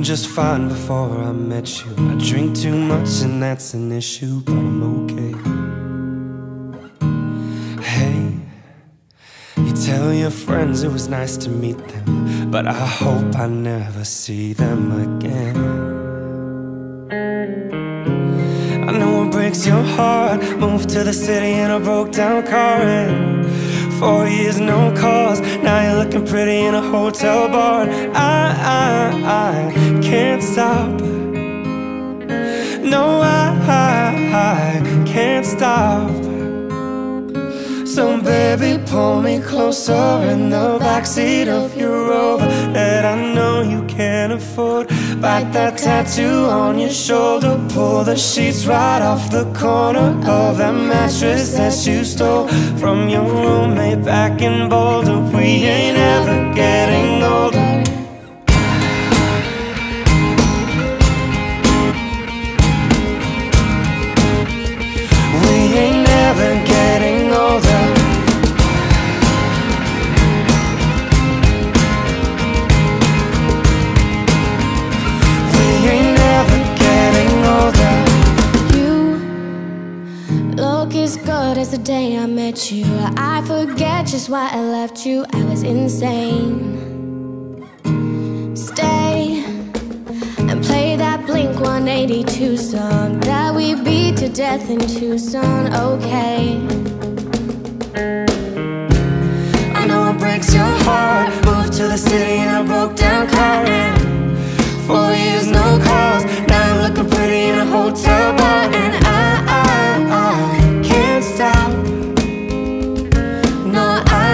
just fine before I met you. I drink too much and that's an issue, but I'm okay. Hey, you tell your friends it was nice to meet them, but I hope I never see them again. I know it breaks your heart. Moved to the city in a broke down car, and 4 years no calls. Now you're looking pretty in a hotel bar. I can't stop. No, I can't stop. So baby, pull me closer in the backseat of your Rover that I know you can't afford. Bite that tattoo on your shoulder. Pull the sheets right off the corner of that mattress that you stole from your roommate back in Boulder. We ain't ever getting older. We ain't ever getting older. As good as the day I met you. I forget just why I left you. I was insane. Stay and play that Blink 182 song that we beat to death in Tucson. Okay, I know it breaks your heart. Moved to the city in a broke down car, and 4 years no calls. Now I'm looking pretty in a hotel bar, and I can't stop. No,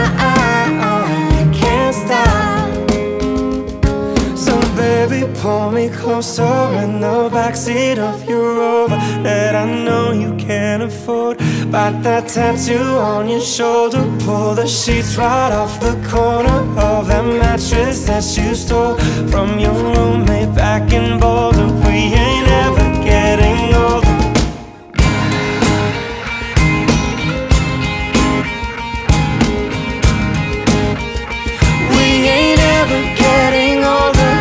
I can't stop. So baby, pull me closer in the backseat of your Rover that I know you can't afford. Bite that tattoo on your shoulder. Pull the sheets right off the corner of that mattress that you stole from your roommate back in Boulder. We ain't ever getting older. Getting older.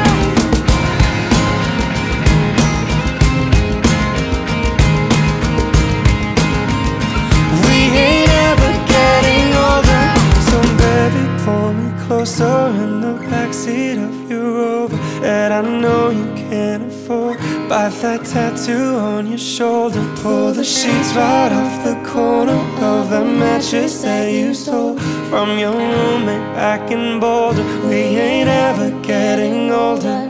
We ain't ever getting older. So baby, pull me closer in the backseat of your Rover that I know you can't afford. Bite that tattoo on your shoulder. Pull the sheets right off the corner of the mattress that you stole from your roommate back in Boulder. We ain't ever getting older.